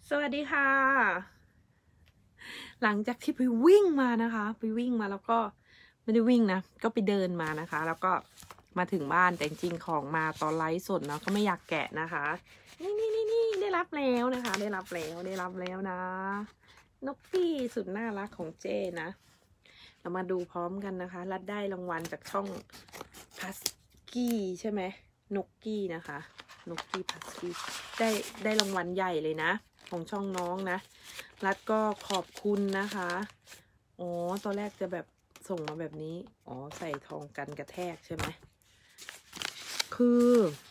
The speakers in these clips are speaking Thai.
สวัสดีค่ะหลังจากที่ไปวิ่งมานะคะไปวิ่งมาแล้วก็ไม่ได้วิ่งนะก็ไปเดินมานะคะแล้วก็มาถึงบ้านแต่จริงของมาตอนไลฟ์สดเนาะก็ไม่อยากแกะนะคะนี่ได้รับแล้วนะคะได้รับแล้วนะนกปี้สุดน่ารักของเจนะเรามาดูพร้อมกันนะคะรัดได้รางวัลจากช่องพัสกี้ใช่ไหมนกกี้นะคะนกกี้พัสกี้ได้รางวัลใหญ่เลยนะของช่องน้องนะรัดก็ขอบคุณนะคะอ๋อตอนแรกจะแบบส่งมาแบบนี้อ๋อใส่ทองกันกระแทกใช่ไหมคือ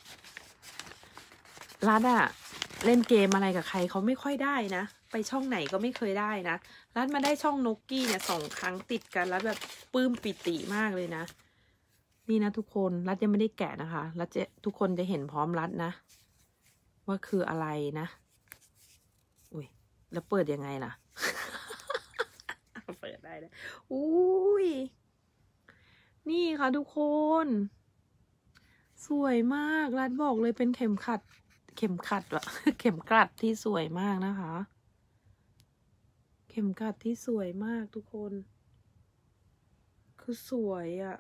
รัดอะเล่นเกมอะไรกับใครเขาไม่ค่อยได้นะไปช่องไหนก็ไม่เคยได้นะรัดมาได้ช่องนกกี้เนี่ย2 ครั้งติดกันแล้วแบบปลื้มปิติมากเลยนะนี่นะทุกคนรัดยังไม่ได้แกะนะคะรัดจะทุกคนจะเห็นพร้อมรัดนะว่าคืออะไรนะอุ้ยแล้วเปิดยังไงล่ะ เปิดได้เลยอุ้ยนี่ค่ะทุกคนสวยมากรัดบอกเลยเป็นเข็มขัดวะ เข็มกลัดที่สวยมากนะคะเข็มกลัดที่สวยมากทุกคนคือสวยอะ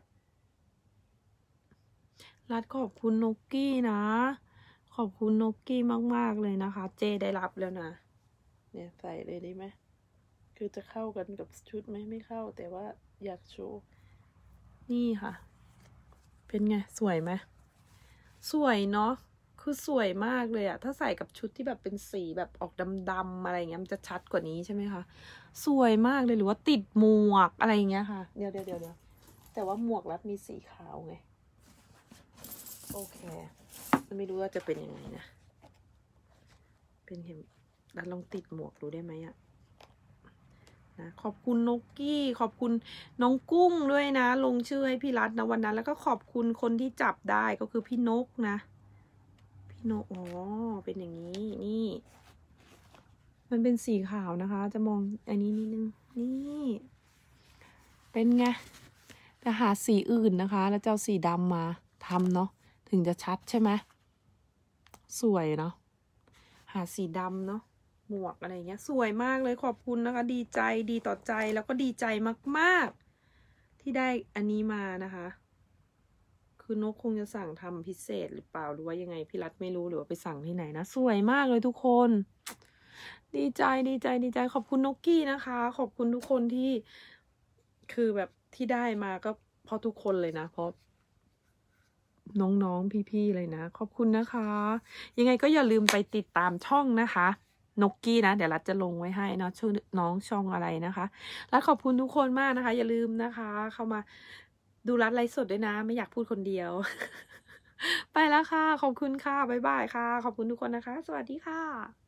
รัดขอบคุณนกกี้นะขอบคุณนกกี้มากๆเลยนะคะเจได้รับแล้วนะเนี่ยใส่เลยได้ไหมคือจะเข้ากันกับชุดไหมไม่เข้าแต่ว่าอยากโชว์นี่ค่ะเป็นไงสวยไหมสวยเนาะคือสวยมากเลยอะถ้าใส่กับชุดที่แบบเป็นสีแบบออกดำๆอะไรเงี้ยมันจะชัดกว่านี้ใช่ไหมคะสวยมากเลยหรือว่าติดหมวกอะไรเงี้ยค่ะเดี๋ยวแต่ว่าหมวกรัดมีสีขาวไงโอเคไม่รู้ว่าจะเป็นยังไงนะเป็นเห็นรัดลองติดหมวกดูได้ไหมอะนะขอบคุณนกกี้ขอบคุณน้องกุ้งด้วยนะลงชื่อให้พี่รัตนะวันนั้นแล้วก็ขอบคุณคนที่จับได้ก็คือพี่นกนะพี่นกอ๋อเป็นอย่างนี้นี่มันเป็นสีขาวนะคะจะมองอันนี้นิดนึงนี่เป็นไงจะหาสีอื่นนะคะแล้วจะเอาสีดำมาทำเนาะถึงจะชัดใช่ไหมสวยเนาะหาสีดำเนาะหมวกอะไรเงี้ยสวยมากเลยขอบคุณนะคะดีใจดีต่อใจแล้วก็ดีใจมากๆที่ได้อันนี้มานะคะคือนกคงจะสั่งทำพิเศษหรือเปล่าหรือว่ายังไงพี่รัฐไม่รู้หรือว่าไปสั่งที่ไหนนะสวยมากเลยทุกคนดีใจขอบคุณนกกี้นะคะขอบคุณทุกคนที่คือแบบที่ได้มาก็เพราะทุกคนเลยนะเพราะน้องๆพี่ๆเลยนะขอบคุณนะคะยังไงก็อย่าลืมไปติดตามช่องนะคะนกกี้นะเดี๋ยวรัฐจะลงไว้ให้เนาะชื่อน้องช่องอะไรนะคะรัฐขอบคุณทุกคนมากนะคะอย่าลืมนะคะเข้ามาดูรัฐไลฟ์สดด้วยนะไม่อยากพูดคนเดียว ไปแล้วค่ะขอบคุณค่ะบ๊ายบายค่ะขอบคุณทุกคนนะคะสวัสดีค่ะ